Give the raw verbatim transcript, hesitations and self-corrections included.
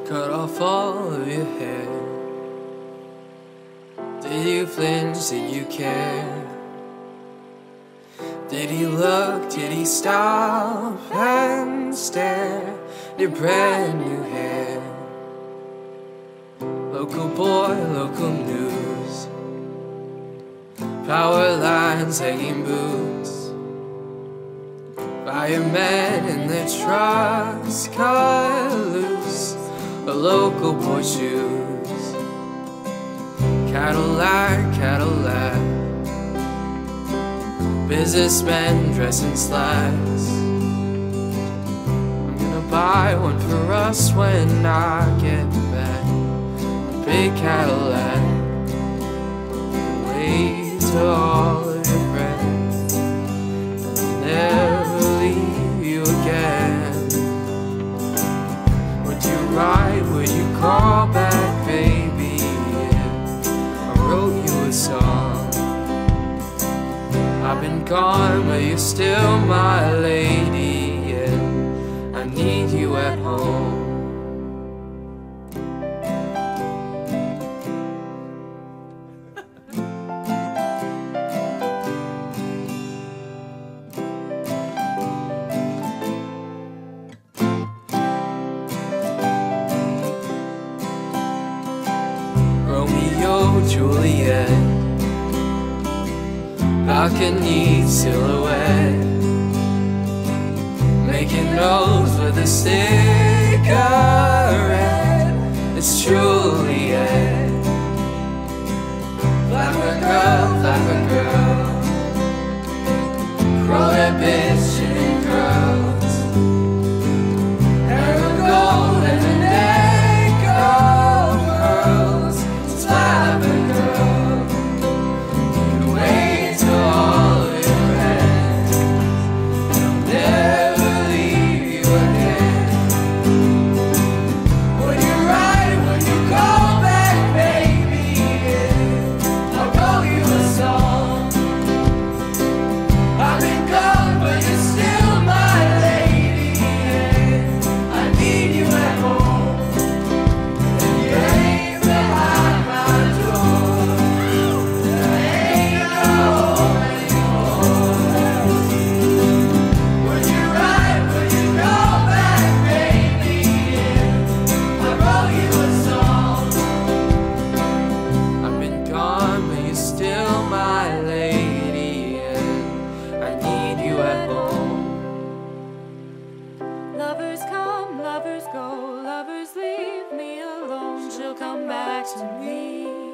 cut off all of your hair. Did you flinch? Did you care? Did he look? Did he stop and stare at your brand new hair? Local boy, local news, power lines hanging boots, firemen in their trucks cut loose, a local boy shoes, Cadillac, Cadillac, businessmen dressed in slacks. I'm gonna buy one for us when I get back, a big Cadillac. Wave to all of your friends and never leave you again. Would you write, would you call back, baby, if I wrote you a song? I've been gone, but you're still my lady, and I need you at home. Romeo, Juliet, balcony silhouette, making notes with a cigarette. It's Juliet. Flapper girl, flapper girl, grow that bitch in curls, hair of gold and a neck of pearls. It's flapper girl. You wait till all of your friends, they'll never leave you again. Would you write, would you call back, baby? I'll wrote you a song. I've been gone, but you're still my lady, and I need you at home. And you ain't behind my door. There ain't no home anymore. Would you write, would you call back, baby? I wrote you a song. I've been gone, but you're still my lady, and I need you at home. Lovers come, lovers go, lovers leave me alone. She'll come back to me.